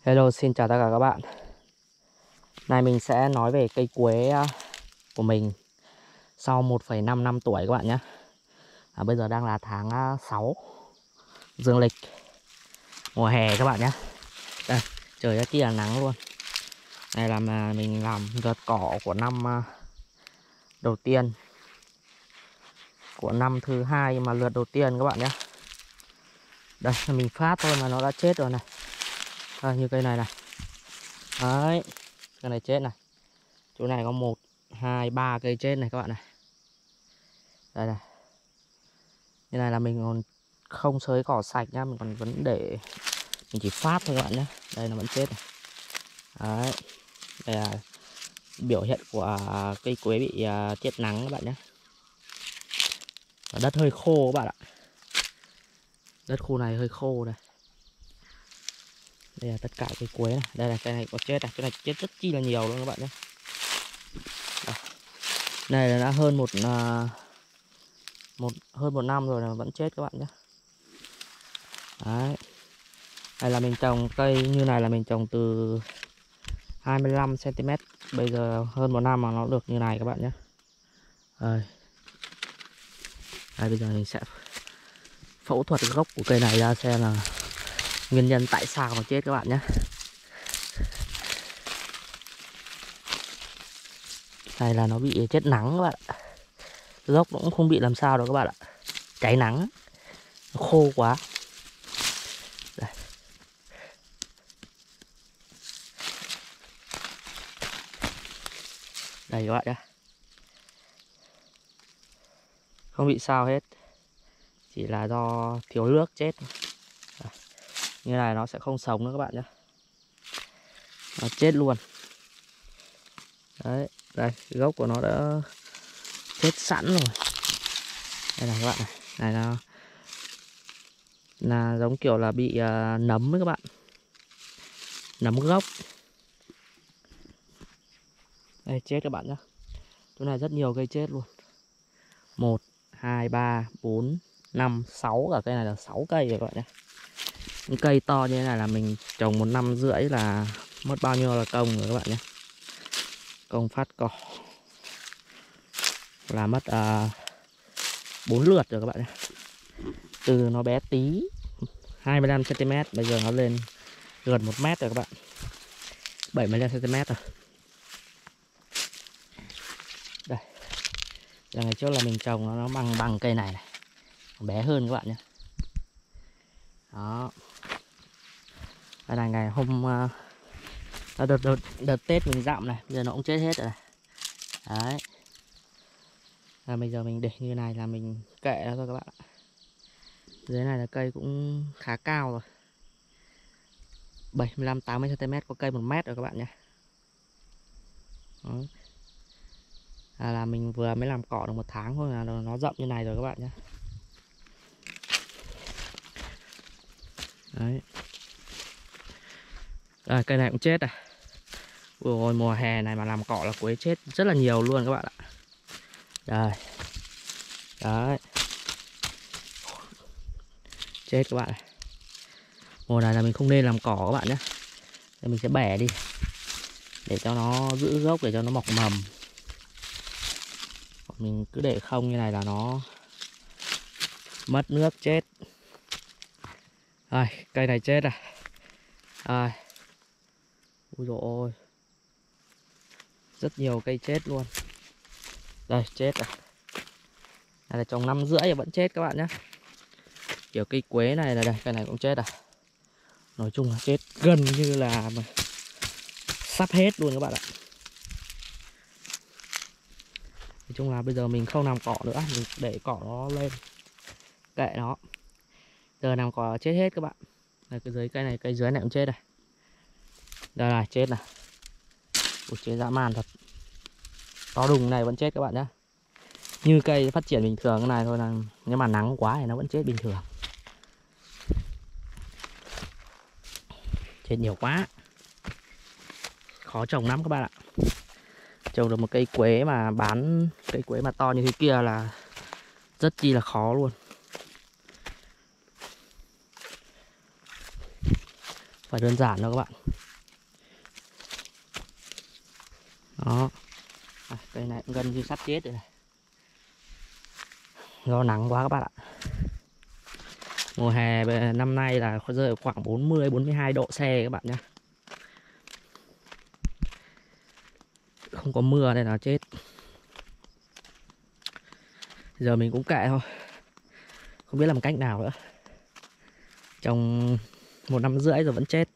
Hello, xin chào tất cả các bạn. Nay mình sẽ nói về cây quế của mình sau 1,5 năm tuổi các bạn nhé. Bây giờ đang là tháng 6 dương lịch, mùa hè các bạn nhé. Đây, trời rất là nắng luôn. Này là mình làm gợt cỏ của năm đầu tiên, của năm thứ hai mà lượt đầu tiên các bạn nhé. Đây, mình phát thôi mà nó đã chết rồi này. Như cây này này. Đấy, cây này chết này. Chỗ này có 1, 2, 3 cây chết này các bạn này. Đây này. Như này là mình còn không xới cỏ sạch nhá, mình còn vẫn để, mình chỉ phát thôi các bạn nhé. Đây nó vẫn chết này. Đấy. Đây là biểu hiện của cây quế bị chết nắng các bạn nhé. Và đất hơi khô các bạn ạ. Đất khu này hơi khô này. Đây là tất cả cây quế này. Đây là cây này có chết này, cái này chết rất chi là nhiều luôn các bạn nhé. Đây. Này là đã hơn hơn một năm rồi mà vẫn chết các bạn nhé. Đấy. Đây là mình trồng cây như này là mình trồng từ 25 cm. Bây giờ hơn một năm mà nó được như này các bạn nhé. Đây, bây giờ mình sẽ phẫu thuật gốc của cây này ra xem là nguyên nhân tại sao mà chết các bạn nhé. Này là nó bị chết nắng các bạn ạ. Gốc cũng không bị làm sao đâu các bạn ạ. Cháy nắng, nó khô quá. Đây. Đây các bạn nhé. Không bị sao hết, chỉ là do thiếu nước chết. Đây. Như này nó sẽ không sống nữa các bạn nhé. Nó chết luôn. Đấy, đây, gốc của nó đã chết sẵn rồi. Đây này các bạn này. Này là giống kiểu là bị nấm ấy các bạn. Nấm gốc. Đây chết các bạn nhé. Chỗ này rất nhiều cây chết luôn. 1, 2, 3, 4, 5, 6. Cả cây này là 6 cây rồi các bạn nhé. Những cây to như thế này là mình trồng 1 năm rưỡi là mất bao nhiêu là công rồi các bạn nhé. Công phát cỏ là mất 4 lượt rồi các bạn nhé. Từ nó bé tí 25 cm bây giờ nó lên gần 1 mét rồi các bạn. 75 cm rồi. Đây. Là ngày trước là mình trồng nó bằng cây này này. Bé hơn các bạn nhé. Đó. Đây là ngày hôm đợt Tết mình dặm này, bây giờ nó cũng chết hết rồi này. Đấy. Bây giờ mình để như này là mình kệ nó thôi các bạn ạ. Dưới này là cây cũng khá cao rồi. 75-80 cm, có cây 1 mét rồi các bạn nhé. Là mình vừa mới làm cỏ được 1 tháng thôi là nó rộng như này rồi các bạn nhé. Đấy. Đây, cây này cũng chết này. Ôi, mùa hè này mà làm cỏ là quế chết rất là nhiều luôn các bạn ạ. Đây. Đấy. Chết các bạn này. Mùa này là mình không nên làm cỏ các bạn nhé. Nên mình sẽ bẻ đi để cho nó giữ gốc, để cho nó mọc mầm. Mình cứ để không như này là nó mất nước chết. Đây, cây này chết này. Đây. Ui dồi ôi. Rất nhiều cây chết luôn. Đây, chết rồi. Này là trồng 5 rưỡi thì vẫn chết các bạn nhé. Kiểu cây quế này là đây, cây này cũng chết à. Nói chung là chết gần như là sắp hết luôn các bạn ạ. Nói chung là bây giờ mình không làm cỏ nữa, mình để cỏ nó lên, kệ nó. Giờ làm cỏ chết hết các bạn. Đây, cái dưới cây này, cây dưới này cũng chết này. Đây này, chết này. Ui, chết dã man thật. To đùng này vẫn chết các bạn nhé. Như cây phát triển bình thường cái này thôi, là nhưng mà nắng quá thì nó vẫn chết bình thường. Chết nhiều quá. Khó trồng lắm các bạn ạ. Trồng được một cây quế mà bán cây quế mà to như thế kia là rất chi là khó luôn. phải đơn giản đâu các bạn. Đó. Cây này cũng gần như sắp chết rồi này. Do nắng quá các bạn ạ. Mùa hè năm nay là rơi khoảng 40-42 độ C các bạn nhé. Không có mưa nên là chết. Giờ mình cũng kệ thôi, không biết làm cách nào nữa. Trồng 1 năm rưỡi rồi vẫn chết.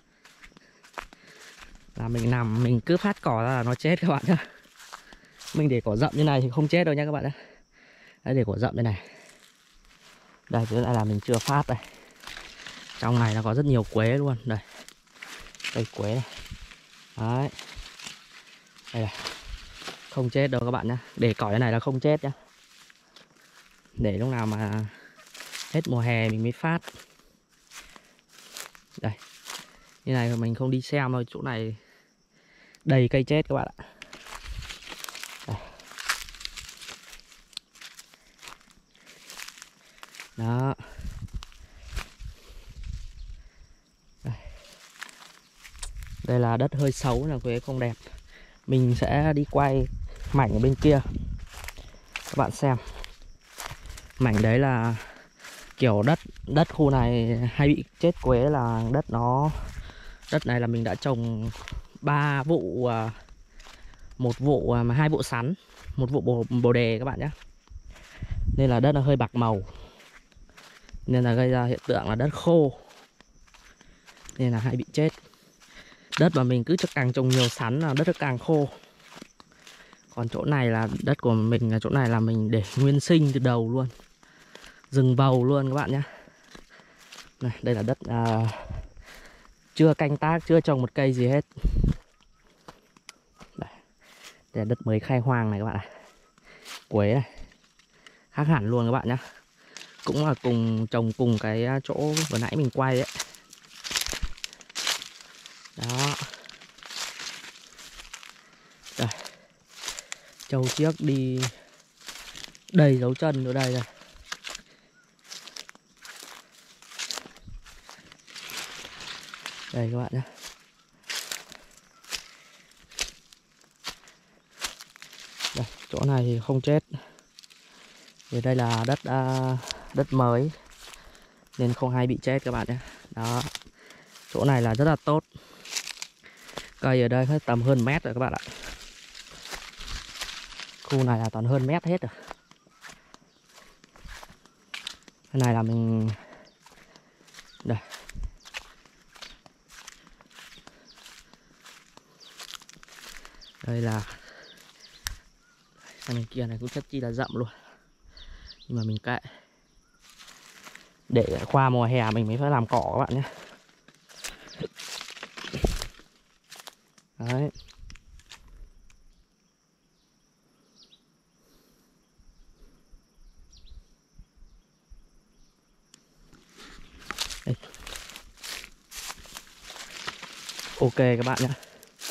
Là mình nằm mình cứ phát cỏ ra là nó chết các bạn nhé. Mình để cỏ rậm như này thì không chết đâu nha các bạn nhé. Đấy, để cỏ rậm như này. Đây, dưới này là mình chưa phát đây. Trong này nó có rất nhiều quế luôn. Đây, cây quế này. Đấy. Đây này. Không chết đâu các bạn nhé. Để cỏ như này là không chết nhá. Để lúc nào mà hết mùa hè mình mới phát. Đây. Như này mình không đi xem thôi. Chỗ này đầy cây chết các bạn ạ. Đây. Đó. Đây là đất hơi xấu, là quế không đẹp. Mình sẽ đi quay mảnh ở bên kia các bạn xem. Mảnh đấy là kiểu đất khu này hay bị chết quế, là đất này là mình đã trồng 3 vụ, một vụ mà 2 vụ sắn, một vụ bồ đề các bạn nhé. Nên là đất nó hơi bạc màu, nên là gây ra hiện tượng là đất khô, nên là hay bị chết. Đất mà mình cứ càng trồng nhiều sắn là đất nó càng khô. Còn chỗ này là đất của mình, là chỗ này là mình để nguyên sinh từ đầu luôn, rừng bầu luôn các bạn nhé. Này, đây là đất chưa canh tác, chưa trồng một cây gì hết. Đây là đất mới khai hoang này các bạn ạ. Quế này khác hẳn luôn các bạn nhé. Cũng là trồng cùng cái chỗ vừa nãy mình quay ấy. Đó. Đây. Trâu chiếc đi đầy dấu chân ở đây này. Đây các bạn nhé. Đây, chỗ này thì không chết. Vì đây là đất mới nên không hay bị chết các bạn nhé. Đó. Chỗ này là rất là tốt. Cây ở đây hết tầm hơn mét rồi các bạn ạ. Khu này là toàn hơn mét hết rồi. Cái này là mình đây. Đây là sang bên kia này cũng rất chi là rậm luôn. Nhưng mà mình kệ. Để qua mùa hè mình mới phải làm cỏ các bạn nhé. Đấy. Đây. Ok các bạn nhé.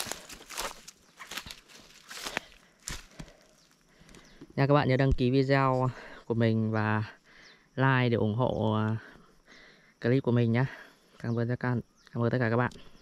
Nha, các bạn nhớ đăng ký video của mình và like để ủng hộ clip của mình nhé. Cảm ơn tất cả các bạn.